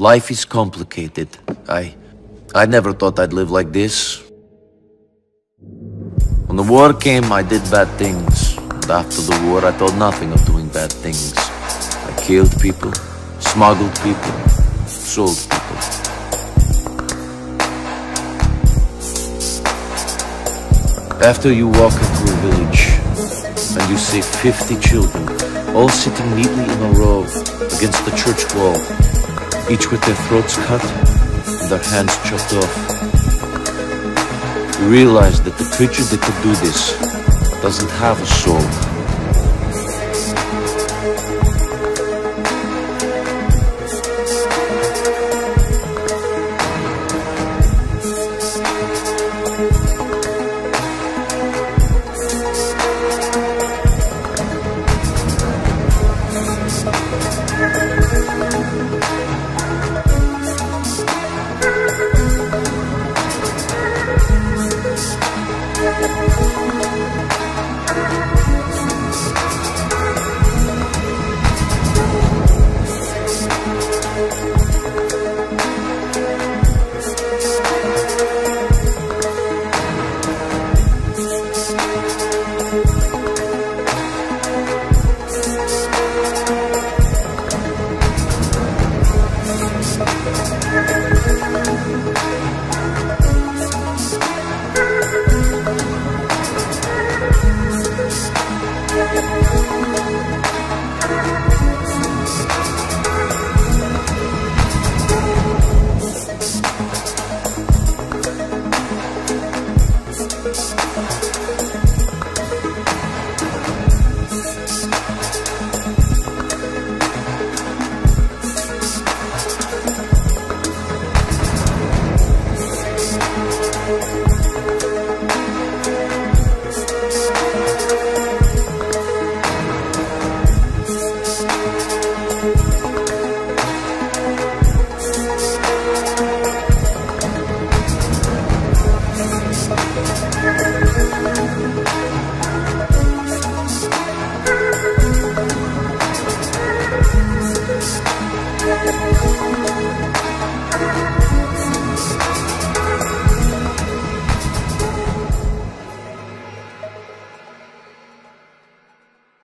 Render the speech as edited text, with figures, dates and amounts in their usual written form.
Life is complicated. I never thought I'd live like this. When the war came, I did bad things. And after the war, I thought nothing of doing bad things. I killed people, smuggled people, sold people. After you walk into a village, and you see 50 children, all sitting neatly in a row against the church wall, each with their throats cut and their hands chopped off. You realize that the creature that could do this doesn't have a soul.